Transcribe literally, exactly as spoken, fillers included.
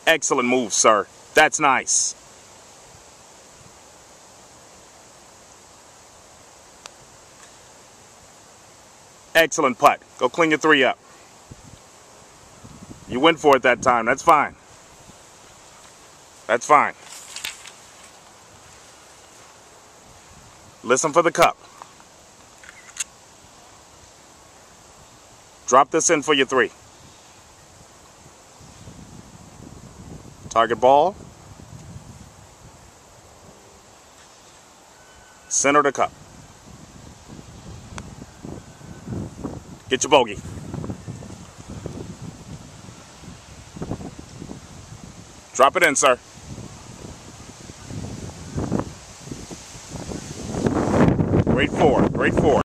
Excellent move, sir. That's nice. Excellent putt. Go clean your three up. You went for it that time. That's fine. That's fine. Listen for the cup. Drop this in for your three. Target ball. Center the cup. Get your bogey. Drop it in, sir. Great four. Great four.